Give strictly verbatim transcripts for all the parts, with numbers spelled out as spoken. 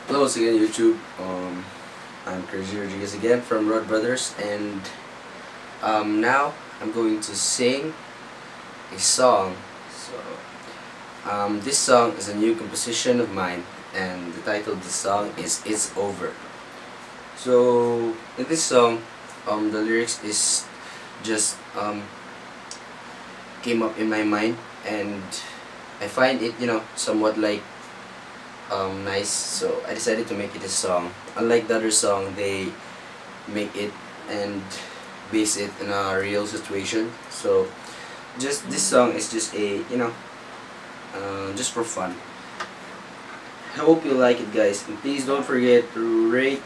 Hello once again, YouTube. Um, I'm Ker Jay Rodriguez again from Rod Brothers, and um, now I'm going to sing a song. So, um, this song is a new composition of mine, and the title of the song is "It's Over." So, in this song, um, the lyrics is just um, came up in my mind, and I find it, you know, somewhat like um, nice, so I decided to make it a song. Unlike the other song, they make it and base it in a real situation. So just this song is just a, you know, uh, just for fun. I hope you like it, guys, and please don't forget to rate,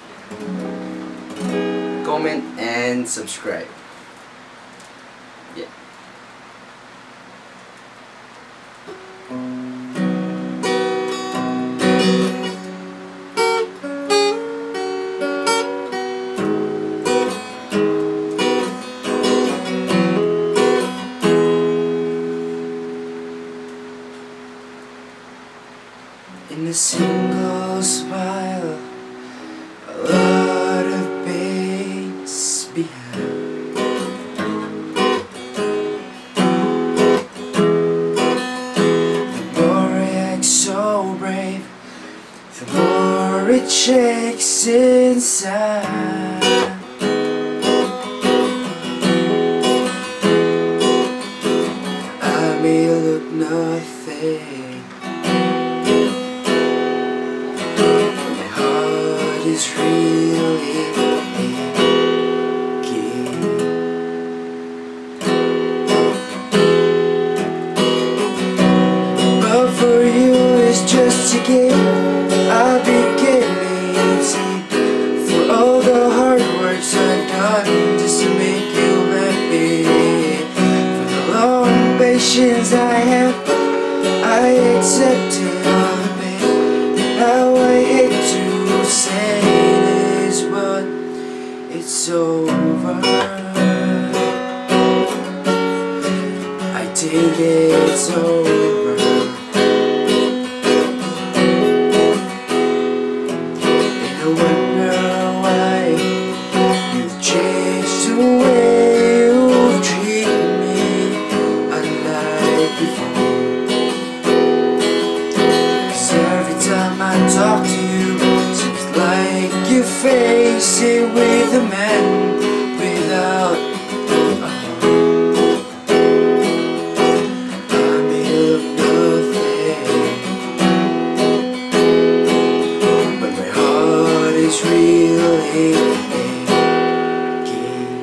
comment, and subscribe. Yeah. In a single smile, a lot of pains behind. The more I act so brave, the more it shakes inside. I may look nothing, is really aching. But for you it's just a game. I became easy for all the hard works I've done just to make you happy. For the long patience I have, I accepted all the pain. Now I hate to say this, but it's over. I think it's over. And I wonder why you've changed the way you treat me, unlike before. 'Cause every time I talk to you, seems like you face it with a man without a heart. I may look nothing, but my heart is really aching.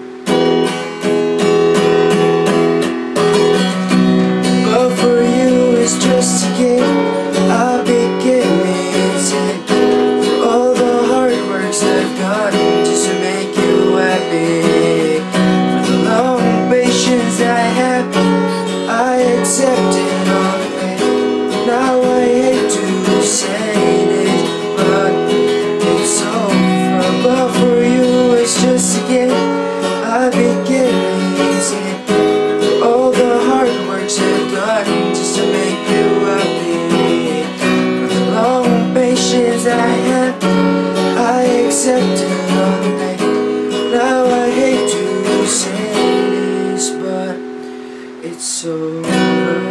But for you it's just a game. I became insane for all the hard works I've done just to make you happy. For the long patience I have, I accepted all the pain. Now I hate to say this, but it's over. But for you it's just a game. I became insane for all the hard works I've done just to make you happy. Patience I have, I accepted all the pain. Now I hate to say this, but it's over.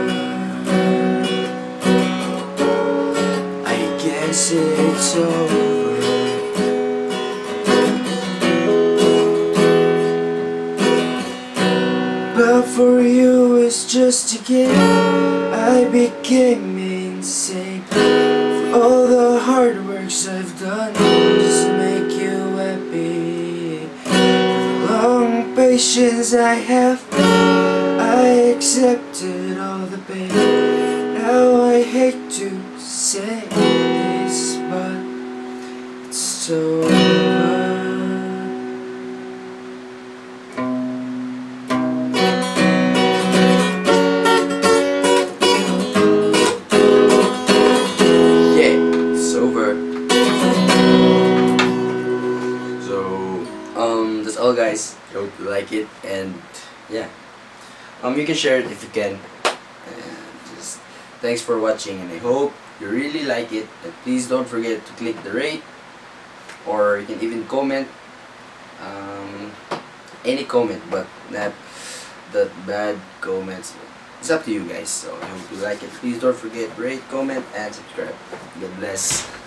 I guess it's over. But for you it's just a game. I became insane. All the hard works I've done just to make you happy. For the long patience I have, I accepted all the pain. Now I hate to say this, but it's over. Um, that's all, guys. I hope you like it, and yeah, um, you can share it if you can. And just thanks for watching, and I hope you really like it, and please don't forget to click the rate, or you can even comment um, any comment, but not the bad comments. It's up to you guys. So I hope you like it. Please don't forget rate, comment, and subscribe. God bless.